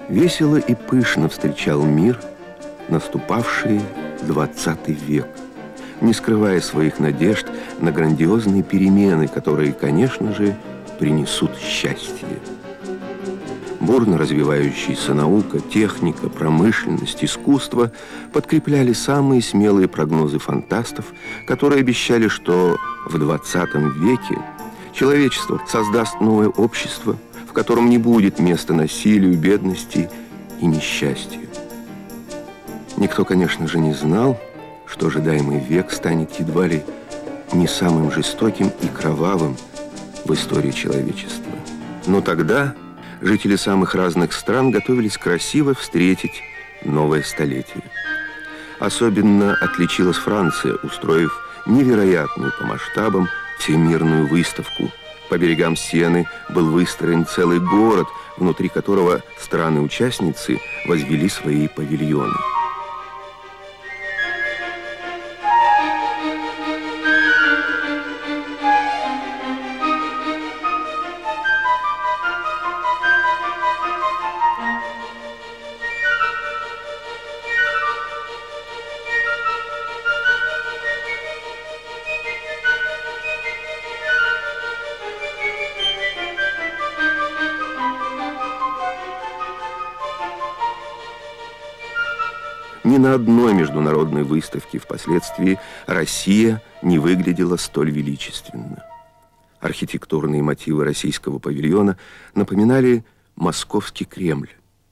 Весело и пышно встречал мир наступавший 20 век, не скрывая своих надежд на грандиозные перемены, которые, конечно же, принесут счастье. Бурно развивающаяся наука, техника, промышленность, искусство подкрепляли самые смелые прогнозы фантастов, которые обещали, что в 20 веке человечество создаст новое общество, в котором не будет места насилию, бедности и несчастью. Никто, конечно же, не знал, что ожидаемый век станет едва ли не самым жестоким и кровавым в истории человечества. Но тогда жители самых разных стран готовились красиво встретить новое столетие. Особенно отличилась Франция, устроив невероятную по масштабам всемирную выставку. По берегам Сены был выстроен целый город, внутри которого страны-участницы возвели свои павильоны. Ни на одной международной выставке впоследствии Россия не выглядела столь величественно. Архитектурные мотивы российского павильона напоминали московский Кремль.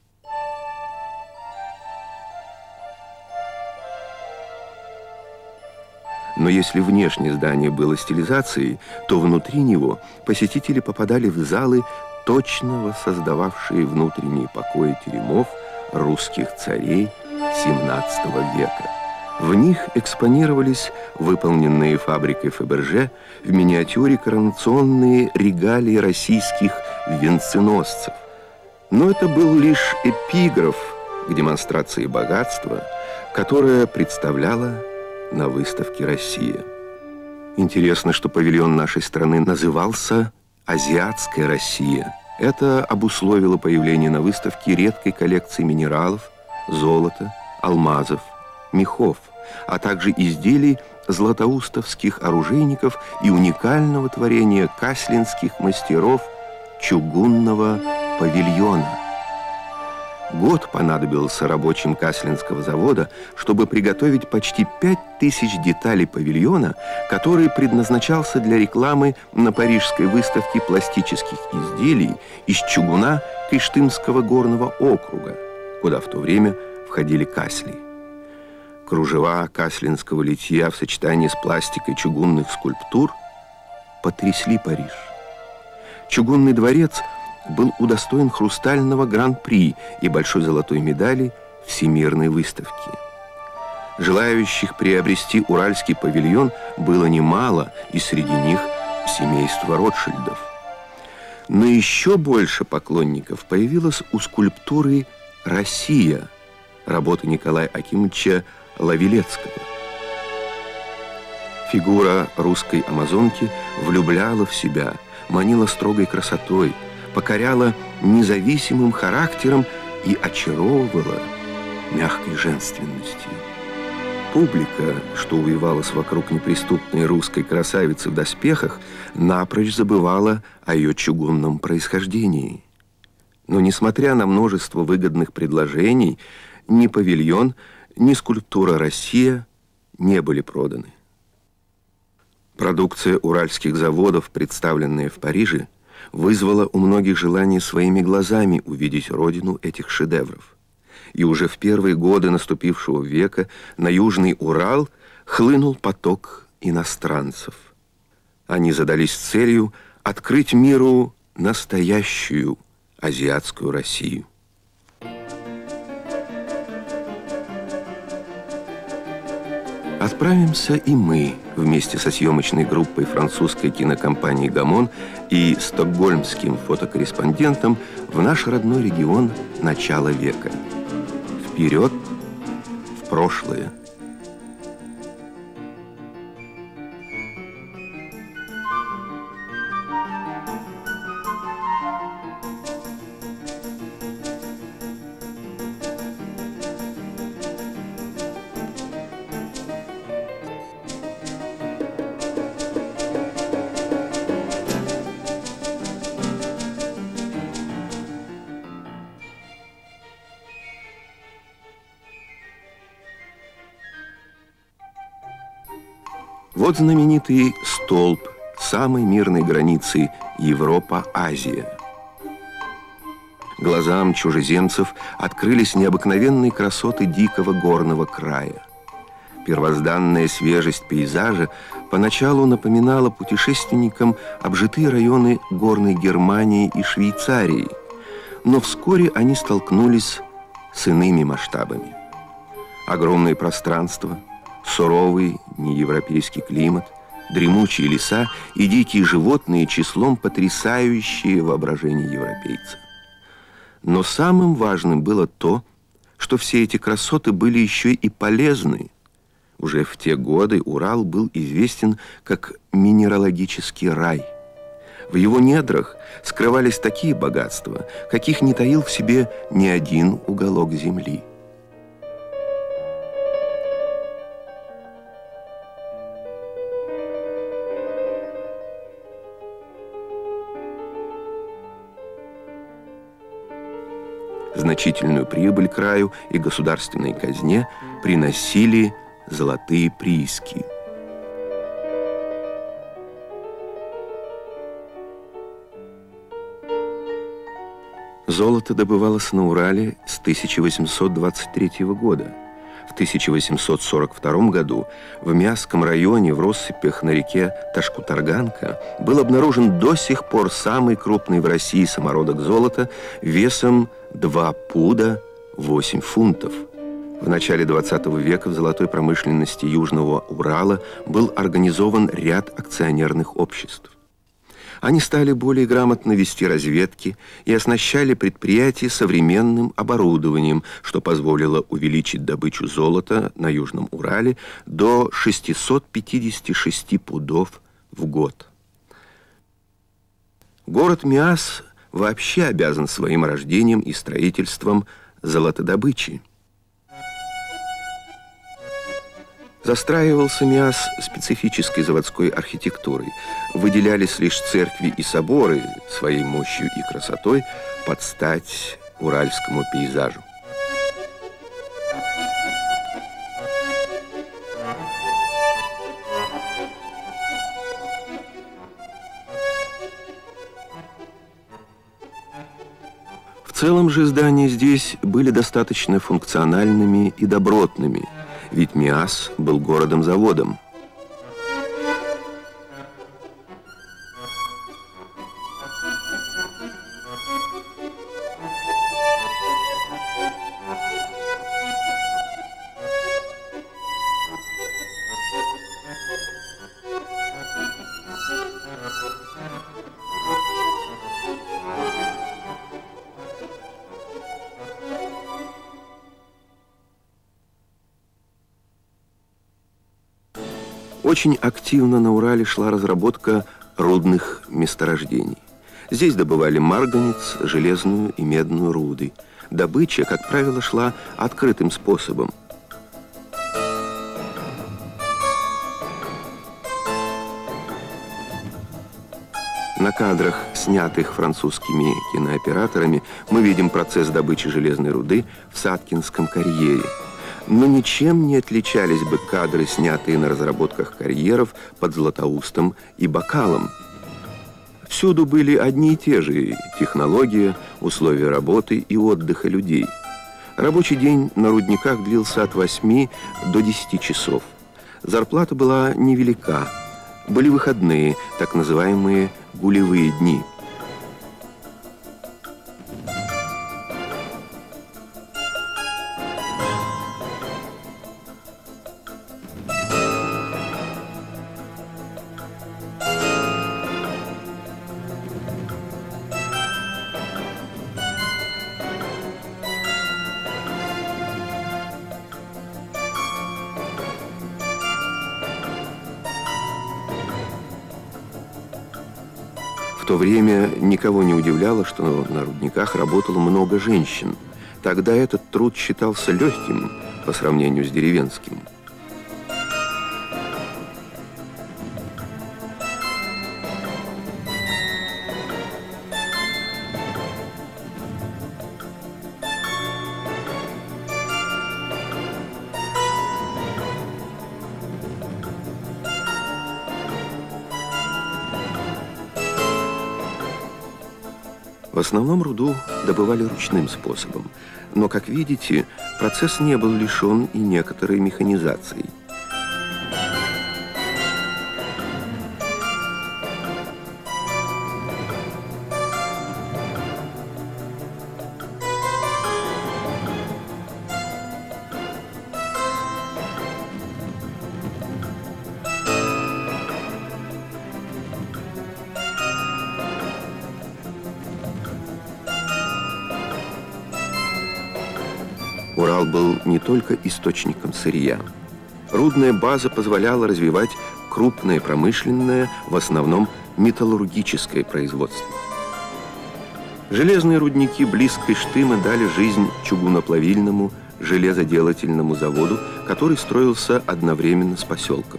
Но если внешнее здание было стилизацией, то внутри него посетители попадали в залы, точно воссоздававшие внутренние покои теремов русских царей XVII века. В них экспонировались выполненные фабрикой Фаберже в миниатюре коронационные регалии российских венценосцев. Но это был лишь эпиграф к демонстрации богатства, которое представляла на выставке Россия. Интересно, что павильон нашей страны назывался «Азиатская Россия». Это обусловило появление на выставке редкой коллекции минералов, золота, алмазов, мехов, а также изделий златоустовских оружейников и уникального творения каслинских мастеров чугунного павильона. Год понадобился рабочим Каслинского завода, чтобы приготовить почти 5000 деталей павильона, который предназначался для рекламы на парижской выставке пластических изделий из чугуна Кыштымского горного округа, куда в то время входили касли. Кружева каслинского литья в сочетании с пластикой чугунных скульптур потрясли Париж. Чугунный дворец был удостоен хрустального гран-при и большой золотой медали Всемирной выставки. Желающих приобрести уральский павильон было немало, и среди них семейство Ротшильдов. Но еще больше поклонников появилось у скульптуры «Россия» работы Николая Акимовича Лавилецкого. Фигура русской амазонки влюбляла в себя, манила строгой красотой, покоряла независимым характером и очаровывала мягкой женственностью. Публика, что увивалась вокруг неприступной русской красавицы в доспехах, напрочь забывала о ее чугунном происхождении. Но, несмотря на множество выгодных предложений, ни павильон, ни скульптура «Россия» не были проданы. Продукция уральских заводов, представленная в Париже, вызвала у многих желание своими глазами увидеть родину этих шедевров. И уже в первые годы наступившего века на Южный Урал хлынул поток иностранцев. Они задались целью открыть миру настоящую азиатскую Россию. Отправимся и мы вместе со съемочной группой французской кинокомпании «Гамон» и стокгольмским фотокорреспондентом в наш родной регион начала века. Вперед в прошлое. Вот знаменитый столб самой мирной границы Европа-Азия. Глазам чужеземцев открылись необыкновенные красоты дикого горного края. Первозданная свежесть пейзажа поначалу напоминала путешественникам обжитые районы горной Германии и Швейцарии, но вскоре они столкнулись с иными масштабами. Огромные пространства, суровый неевропейский климат, дремучие леса и дикие животные, числом потрясающие воображение европейца. Но самым важным было то, что все эти красоты были еще и полезны. Уже в те годы Урал был известен как минералогический рай. В его недрах скрывались такие богатства, каких не таил в себе ни один уголок земли. Значительную прибыль краю и государственной казне приносили золотые прииски. Золото добывалось на Урале с 1823 года. В 1842 году в Миасском районе в россыпях на реке Ташкутарганка был обнаружен до сих пор самый крупный в России самородок золота весом 2 пуда 8 фунтов. В начале 20 века в золотой промышленности Южного Урала был организован ряд акционерных обществ. Они стали более грамотно вести разведки и оснащали предприятия современным оборудованием, что позволило увеличить добычу золота на Южном Урале до 656 пудов в год. Город Миас вообще обязан своим рождением и строительством золотодобычи. Застраивался Миас специфической заводской архитектурой. Выделялись лишь церкви и соборы своей мощью и красотой под стать уральскому пейзажу. В целом же здания здесь были достаточно функциональными и добротными, ведь Миас был городом-заводом. Очень активно на Урале шла разработка рудных месторождений. Здесь добывали марганец, железную и медную руды. Добыча, как правило, шла открытым способом. На кадрах, снятых французскими кинооператорами, мы видим процесс добычи железной руды в Саткинском карьере. Но ничем не отличались бы кадры, снятые на разработках карьеров под Златоустом и Бакалом. Всюду были одни и те же технологии, условия работы и отдыха людей. Рабочий день на рудниках длился от 8 до 10 часов. Зарплата была невелика. Были выходные, так называемые гулевые дни. В то время никого не удивляло, что на рудниках работало много женщин. Тогда этот труд считался легким по сравнению с деревенским. В основном руду добывали ручным способом, но, как видите, процесс не был лишен и некоторой механизации. Урал был не только источником сырья. Рудная база позволяла развивать крупное промышленное, в основном металлургическое производство. Железные рудники близ Кыштыма дали жизнь чугуноплавильному железоделательному заводу, который строился одновременно с поселком.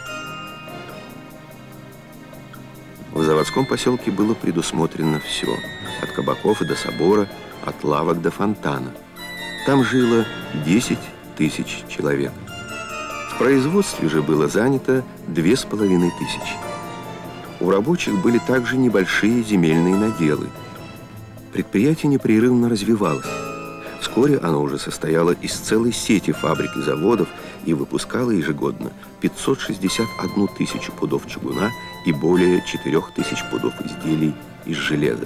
В заводском поселке было предусмотрено все, от кабаков и до собора, от лавок до фонтана. Там жило 10 тысяч человек. В производстве же было занято 2500. У рабочих были также небольшие земельные наделы. Предприятие непрерывно развивалось. Вскоре оно уже состояло из целой сети фабрик и заводов и выпускало ежегодно 561 тысячу пудов чугуна и более 4000 пудов изделий из железа.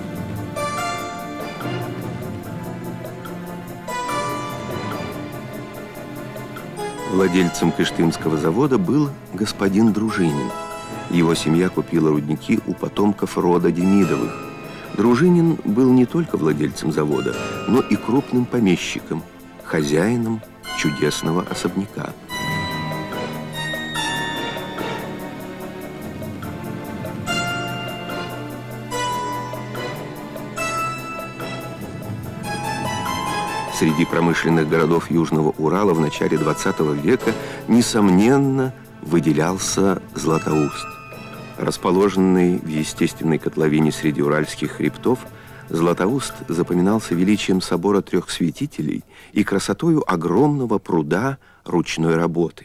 Владельцем Кыштымского завода был господин Дружинин. Его семья купила рудники у потомков рода Демидовых. Дружинин был не только владельцем завода, но и крупным помещиком, хозяином чудесного особняка. Среди промышленных городов Южного Урала в начале 20 века, несомненно, выделялся Златоуст. Расположенный в естественной котловине среди уральских хребтов, Златоуст запоминался величием собора трех святителей и красотою огромного пруда ручной работы.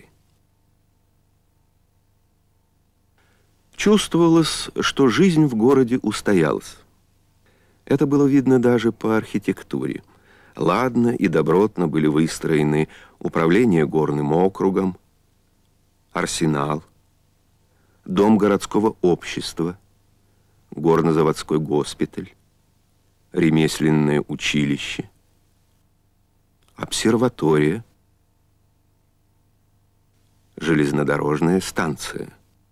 Чувствовалось, что жизнь в городе устоялась. Это было видно даже по архитектуре. Ладно и добротно были выстроены управление горным округом, арсенал, дом городского общества, горно-заводской госпиталь, ремесленное училище, обсерватория, железнодорожная станция.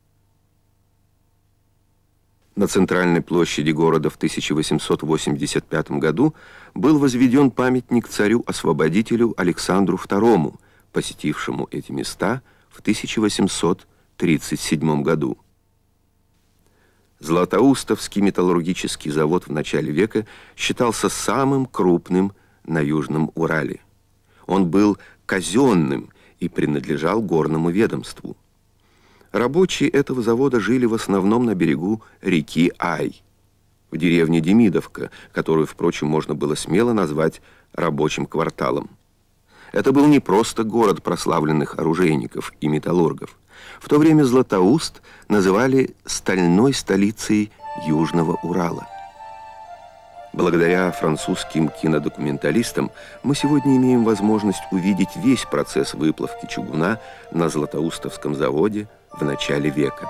На центральной площади города в 1885 году был возведен памятник царю-освободителю Александру II, посетившему эти места в 1837 году. Златоустовский металлургический завод в начале века считался самым крупным на Южном Урале. Он был казенным и принадлежал горному ведомству. Рабочие этого завода жили в основном на берегу реки Ай, в деревне Демидовка, которую, впрочем, можно было смело назвать рабочим кварталом. Это был не просто город прославленных оружейников и металлургов. В то время Златоуст называли стальной столицей Южного Урала. Благодаря французским кинодокументалистам мы сегодня имеем возможность увидеть весь процесс выплавки чугуна на Златоустовском заводе в начале века.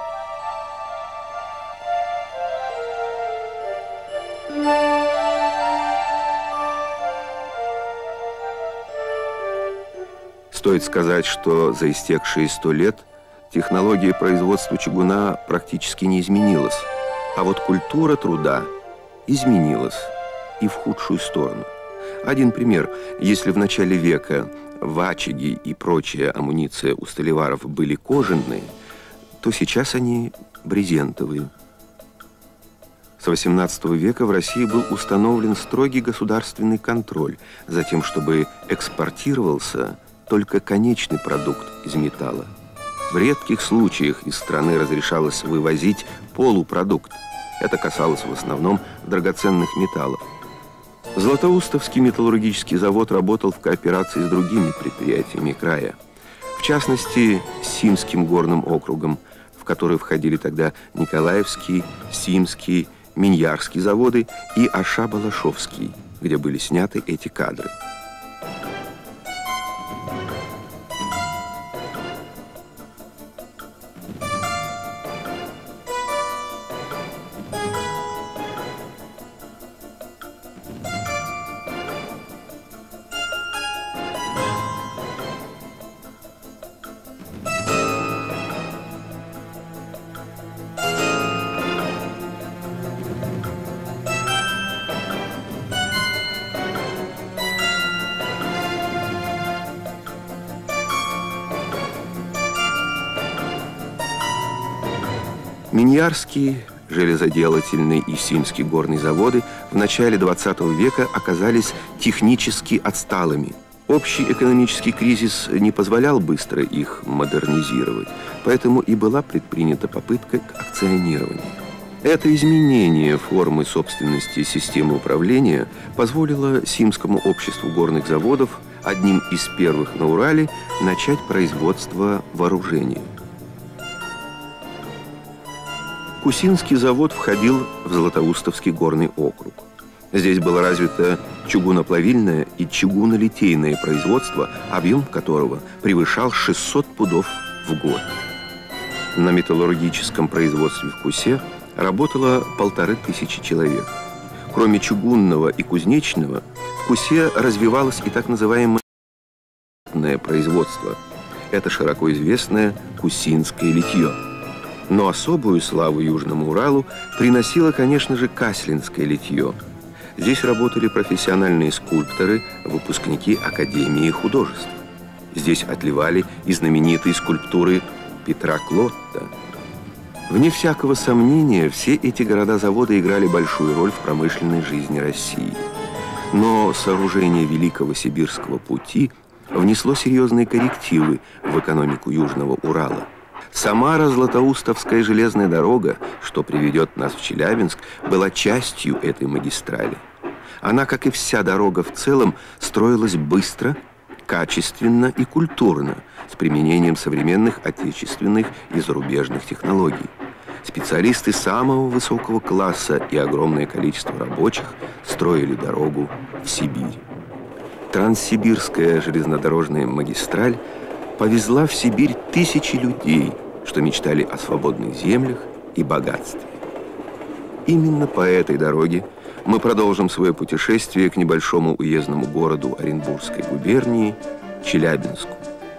Стоит сказать, что за истекшие 100 лет технология производства чугуна практически не изменилась, а вот культура труда изменилась и в худшую сторону. Один пример. Если в начале века вачеги и прочая амуниция у столеваров были кожаные, то сейчас они брезентовые. С XVIII века в России был установлен строгий государственный контроль за тем, чтобы экспортировался только конечный продукт из металла. В редких случаях из страны разрешалось вывозить полупродукт. Это касалось в основном драгоценных металлов. Златоустовский металлургический завод работал в кооперации с другими предприятиями края. В частности, с Симским горным округом, в который входили тогда Николаевский, Симский Миньярские заводы и Аша-Балашовский, где были сняты эти кадры. Миньярский, железоделательный и Симский горные заводы в начале XX века оказались технически отсталыми. Общий экономический кризис не позволял быстро их модернизировать, поэтому и была предпринята попытка к акционированию. Это изменение формы собственности системы управления позволило Симскому обществу горных заводов, одним из первых на Урале, начать производство вооружения. Кусинский завод входил в Златоустовский горный округ. Здесь было развито чугуноплавильное и чугунолитейное производство, объем которого превышал 600 пудов в год. На металлургическом производстве в Кусе работало 1500 человек. Кроме чугунного и кузнечного, в Кусе развивалось и так называемое производство. Это широко известное кусинское литье. Но особую славу Южному Уралу приносило, конечно же, каслинское литье. Здесь работали профессиональные скульпторы, выпускники Академии художеств. Здесь отливали и знаменитые скульптуры Петра Клотта. Вне всякого сомнения, все эти города-заводы играли большую роль в промышленной жизни России. Но сооружение Великого Сибирского пути внесло серьезные коррективы в экономику Южного Урала. Самара-Златоустовская железная дорога, что приведет нас в Челябинск, была частью этой магистрали. Она, как и вся дорога в целом, строилась быстро, качественно и культурно, с применением современных отечественных и зарубежных технологий. Специалисты самого высокого класса и огромное количество рабочих строили дорогу в Сибирь. Транссибирская железнодорожная магистраль повезла в Сибирь тысячи людей, что мечтали о свободных землях и богатстве. Именно по этой дороге мы продолжим свое путешествие к небольшому уездному городу Оренбургской губернии Челябинску.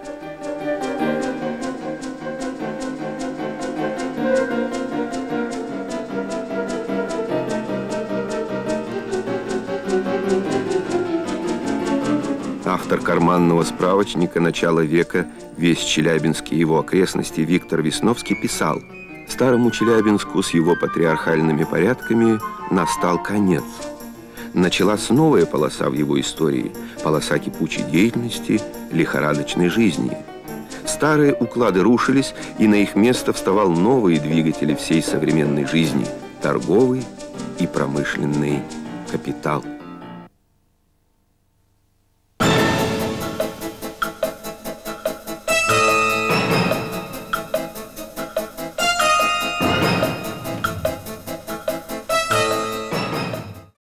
Автор карманного справочника начала века «Весь Челябинск и его окрестности» Виктор Весновский писал: «Старому Челябинску с его патриархальными порядками настал конец. Началась новая полоса в его истории, полоса кипучей деятельности, лихорадочной жизни. Старые уклады рушились, и на их место вставал новые двигатели всей современной жизни – торговый и промышленный капитал».